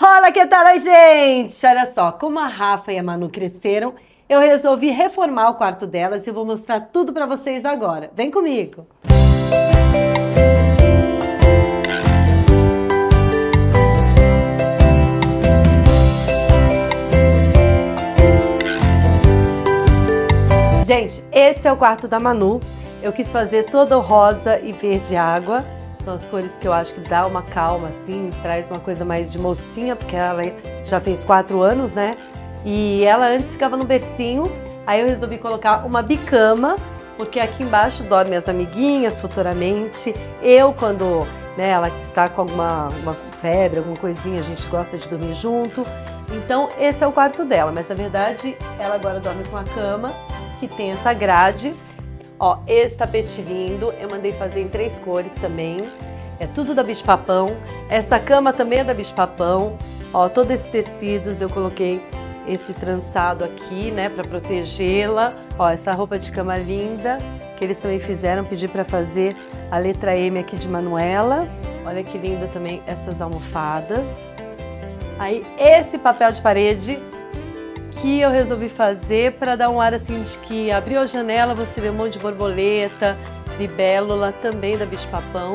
Olá, que tal, gente? Olha só, como a Rafa e a Manu cresceram, eu resolvi reformar o quarto delas e vou mostrar tudo pra vocês agora. Vem comigo! Gente, esse é o quarto da Manu. Eu quis fazer todo rosa e verde água. São as cores que eu acho que dá uma calma, assim, traz uma coisa mais de mocinha, porque ela já fez 4 anos, né? E ela antes ficava no bercinho, aí eu resolvi colocar uma bicama, porque aqui embaixo dormem as amiguinhas futuramente. Eu, quando ela tá com uma febre, alguma coisinha, a gente gosta de dormir junto. Então, esse é o quarto dela, mas na verdade ela agora dorme com a cama, que tem essa grade. Ó, esse tapete lindo, eu mandei fazer em 3 cores também. É tudo da Bicho Papão. Essa cama também é da Bicho Papão. Ó, todos esses tecidos, eu coloquei esse trançado aqui, né, pra protegê-la. Ó, essa roupa de cama linda, que eles também fizeram, pedi pra fazer a letra M aqui de Manuela. Olha que linda também essas almofadas. Aí, esse papel de parede, que eu resolvi fazer para dar um ar assim de que abriu a janela, você vê um monte de borboleta, libélula, também da Bicho Papão.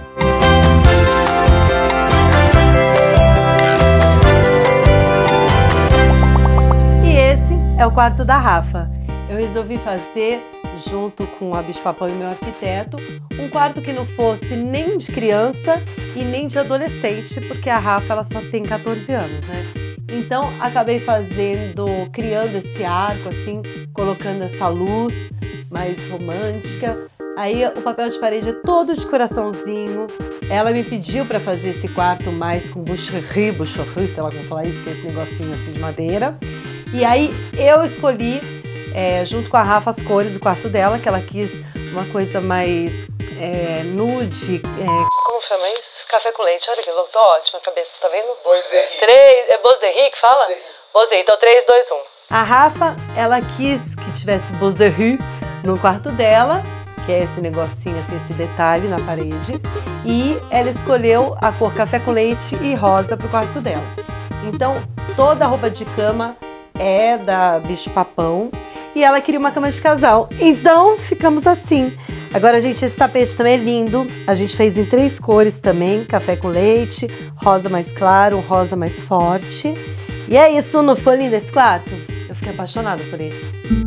E esse é o quarto da Rafa. Eu resolvi fazer, junto com a Bicho Papão e meu arquiteto, um quarto que não fosse nem de criança e nem de adolescente, porque a Rafa ela só tem 14 anos, né? Então, acabei criando esse arco, assim, colocando essa luz mais romântica. Aí, o papel de parede é todo de coraçãozinho. Ela me pediu para fazer esse quarto mais com boucherie, sei lá como falar isso, que é esse negocinho assim de madeira. E aí, eu escolhi, junto com a Rafa, as cores do quarto dela, que ela quis uma coisa mais nude. Como chama isso? Café com leite. Olha que louco, tô ótima a cabeça, tá vendo? Boiserri. É Boiserri que fala? Boiserri. Então 3, 2, 1. A Rafa, ela quis que tivesse Boiserri no quarto dela, que é esse negocinho, assim, esse detalhe na parede. E ela escolheu a cor café com leite e rosa pro quarto dela. Então, toda a roupa de cama é da Bicho Papão. E ela queria uma cama de casal. Então, ficamos assim. Agora, gente, esse tapete também é lindo. A gente fez em 3 cores também, café com leite, rosa mais claro, rosa mais forte. E é isso, não ficou lindo esse quarto? Eu fiquei apaixonada por ele.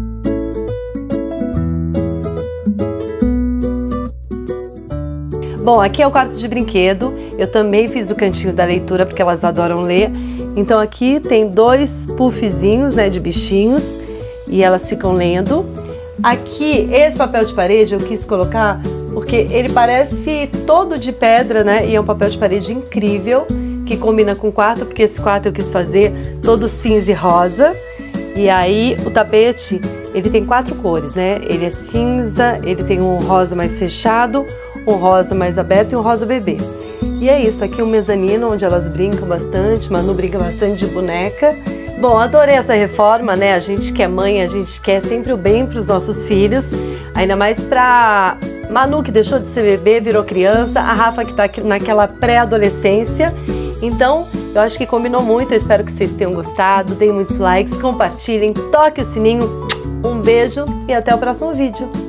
Bom, aqui é o quarto de brinquedo. Eu também fiz o cantinho da leitura, porque elas adoram ler. Então aqui tem 2 puffzinhos, né, de bichinhos, e elas ficam lendo. Aqui, esse papel de parede eu quis colocar porque ele parece todo de pedra, né? E é um papel de parede incrível, que combina com o quarto, porque esse quarto eu quis fazer todo cinza e rosa. E aí, o tapete, ele tem 4 cores, né? Ele é cinza, ele tem um rosa mais fechado, um rosa mais aberto e um rosa bebê. E é isso, aqui é um mezanino onde elas brincam bastante, Manu brinca bastante de boneca. Bom, adorei essa reforma, né? A gente que é mãe, a gente quer sempre o bem para os nossos filhos. Ainda mais para Manu, que deixou de ser bebê, virou criança. A Rafa, que está naquela pré-adolescência. Então, eu acho que combinou muito. Eu espero que vocês tenham gostado. Deem muitos likes, compartilhem, toque o sininho. Um beijo e até o próximo vídeo.